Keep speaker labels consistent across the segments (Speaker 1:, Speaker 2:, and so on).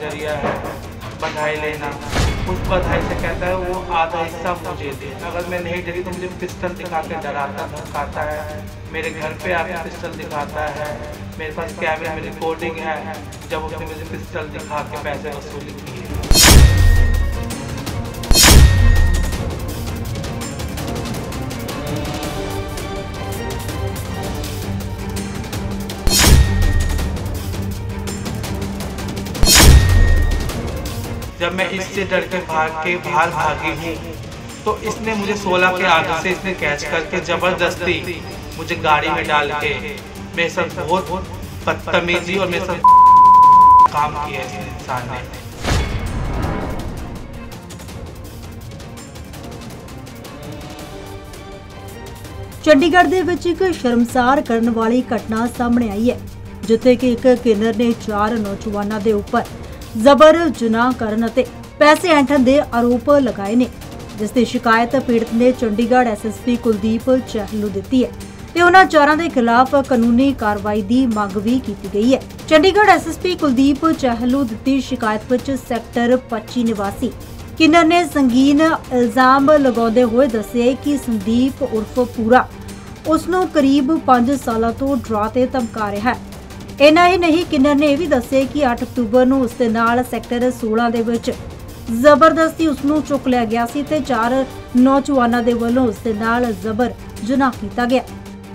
Speaker 1: जरिया है बधाई लेना। उस बधाई से कहता है वो आधा हिस्सा मुझे दे, अगर मैं नहीं देती तो मुझे पिस्टल दिखा के डराता धमकाता है, मेरे घर पे आके पिस्टल दिखाता है, मेरे पास कैमरे में रिकॉर्डिंग है जब उसने मुझे पिस्टल दिखा के पैसे वसूली की है। जब मैं इससे डर के बाहर भागी हूँ तो इसने मुझे 16 के आगे से इसने कैच करके जबरदस्ती मुझे गाड़ी में डाल के मेरे साथ बहुत बदतमीजी और मेरे साथ काम किया इस इंसान ने।
Speaker 2: चंडीगढ़ ਦੇ ਵਿੱਚ ਇੱਕ ਸ਼ਰਮਸਾਰ ਕਰਨ ਵਾਲੀ ਘਟਨਾ ਸਾਹਮਣੇ ਆਈ ਹੈ, ਜਿੱਥੇ ਕਿ ਇੱਕ ਕਿੰਨਰ ਨੇ 4 ਨੌਜਵਾਨਾਂ ਦੇ ਉੱਪਰ ਜ਼ਬਰ ਜਨਾਹ ਕਰਨ ਅਤੇ ਪੈਸੇ ਐਂਠਣ ਦੇ ਆਰੋਪ ਲਗਾਏ ਨੇ, ਜਿਸ ਦੀ ਸ਼ਿਕਾਇਤ ਪੀੜਤ ਨੇ ਚੰਡੀਗੜ੍ਹ ਐਸਐਸਪੀ ਕੁਲਦੀਪ ਚਹਿਲ ਨੂੰ ਦਿੱਤੀ ਹੈ ਤੇ ਉਹਨਾਂ ਚਾਰਾਂ ਦੇ ਖਿਲਾਫ ਕਾਨੂੰਨੀ ਕਾਰਵਾਈ ਦੀ ਮੰਗ ਵੀ ਕੀਤੀ ਗਈ ਹੈ। ਚੰਡੀਗੜ੍ਹ ਐਸਐਸਪੀ ਕੁਲਦੀਪ ਚਹਿਲ ਨੂੰ ਦਿੱਤੀ ਸ਼ਿਕਾਇਤ ਵਿੱਚ ਸੈਕਟਰ 25 ਨਿਵਾਸੀ ਕਿੰਨਰ ਨੇ ਸੰਗੀਨ ਇਲਜ਼ਾਮ ਲਗਾਉਂਦੇ ਹੋਏ ਦੱਸਿਆ ਕਿ ਸੰਦੀਪ ਉਰਫ ਪੂਰਾ ਉਸ ਨੂੰ ਕਰੀਬ 5 ਸਾਲਾਂ ਤੋਂ ਡਰਾ ਤੇ ਧਮਕਾ ਰਿਹਾ ਹੈ। इन्ना ही नहीं, किन्नर ने यह भी दस्सिया कि 8 अक्तूबर ਨੂੰ ਉਸ ਦੇ ਨਾਲ ਸੈਕਟਰ 16 ਦੇ ਵਿੱਚ ਜ਼ਬਰਦਸਤੀ ਉਸ ਨੂੰ ਚੁੱਕ ਲਿਆ ਗਿਆ ਸੀ ਤੇ 4 ਨੌਜਵਾਨਾਂ ਦੇ ਵੱਲੋਂ ਉਸ ਦੇ ਨਾਲ ਜ਼ਬਰ ਜਨਾਹ ਕੀਤਾ ਗਿਆ।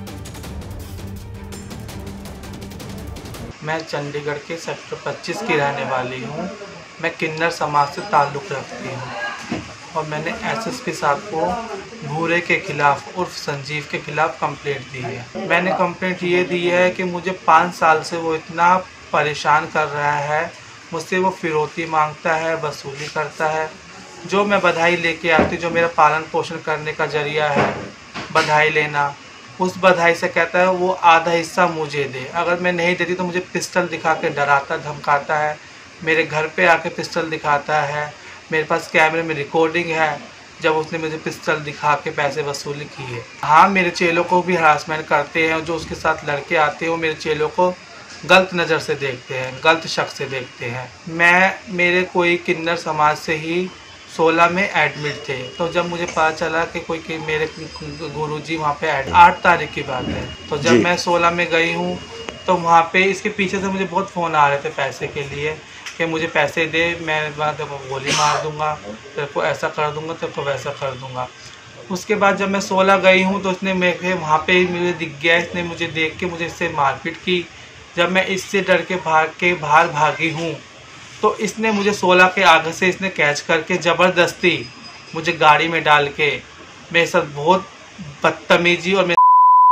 Speaker 1: मैं चंडीगढ़ के सेक्टर 25 की रहने वाली हूँ। मैं किन्नर समाज से ताल्लुक़ रखती हूँ और मैंने एसएसपी साहब को भूरे के खिलाफ उर्फ संजीव के खिलाफ कंप्लेंट दी है। मैंने कंप्लेंट ये दी है कि मुझे 5 साल से वो इतना परेशान कर रहा है, मुझसे वो फिरौती मांगता है, वसूली करता है। जो मैं बधाई लेके आती, जो मेरा पालन पोषण करने का जरिया है बधाई लेना, उस बधाई से कहता है वो आधा हिस्सा मुझे दे, अगर मैं नहीं देती तो मुझे पिस्टल दिखा के डराता धमकाता है, मेरे घर पे आके पिस्टल दिखाता है, मेरे पास कैमरे में रिकॉर्डिंग है जब उसने मुझे पिस्टल दिखा के पैसे वसूली की है। हाँ, मेरे चेलों को भी हरासमेंट करते हैं, जो उसके साथ लड़के आते हैं वो मेरे चेलों को गलत नज़र से देखते हैं, गलत शख्स से देखते हैं। मेरे कोई किन्नर समाज से ही 16 में एडमिट थे, तो जब मुझे पता चला कि मेरे गुरुजी वहाँ पे 8 तारीख की बात है, तो जब मैं 16 में गई हूँ तो वहाँ पे इसके पीछे से मुझे बहुत फ़ोन आ रहे थे पैसे के लिए कि मुझे पैसे दे, मैं तेरे को गोली मार दूँगा, तेरे को ऐसा कर दूँगा, तेरे को वैसा कर दूँगा। उसके बाद जब मैं 16 गई हूँ तो इसने मेरे वहाँ पे मुझे दिख गया, इसने मुझे देख के मुझे इससे मारपीट की। जब मैं इससे डर के बाहर भागी हूँ तो इसने मुझे 16 के आगे से इसने कैच करके ज़बरदस्ती मुझे गाड़ी में डाल के मेरे साथ बहुत बदतमीजी और मेरे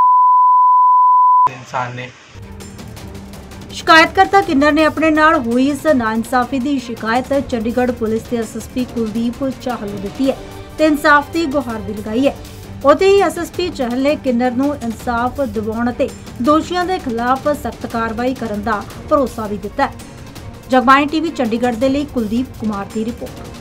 Speaker 1: इंसान ने।
Speaker 2: शिकायतकर्ता किन्नर ने अपने नाल हुई इस नाइंसाफी की शिकायत चंडीगढ़ पुलिस के एसएसपी कुलदीप चहल ਨੂੰ ਦਿੱਤੀ ਹੈ ਤੇ इंसाफ की गुहार भी लगाई है। उते ही एसएसपी चहल ने किन्नर ਨੂੰ इंसाफ ਦਿਵਾਉਣ ਅਤੇ ਦੋਸ਼ੀਆਂ ਦੇ ਖਿਲਾਫ ਸਖਤ ਕਾਰਵਾਈ ਕਰਨ ਦਾ ਭਰੋਸਾ ਵੀ ਦਿੱਤਾ ਹੈ। जगबाणी टीवी चंडीगढ़ के लिए कुलदीप कुमार की रिपोर्ट।